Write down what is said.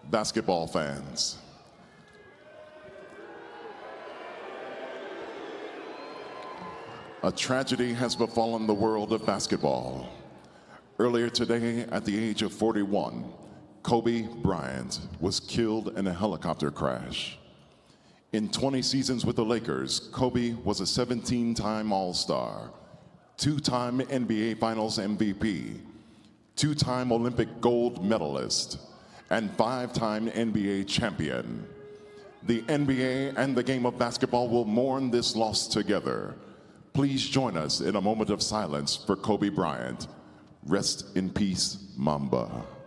basketball fans. A tragedy has befallen the world of basketball. Earlier today, at the age of 41, Kobe Bryant was killed in a helicopter crash. In 20 seasons with the Lakers, Kobe was a 17-time All-Star, 2-time NBA Finals MVP, 2-time Olympic gold medalist, and 5-time NBA champion. The NBA and the game of basketball will mourn this loss together. Please join us in a moment of silence for Kobe Bryant. Rest in peace, Mamba.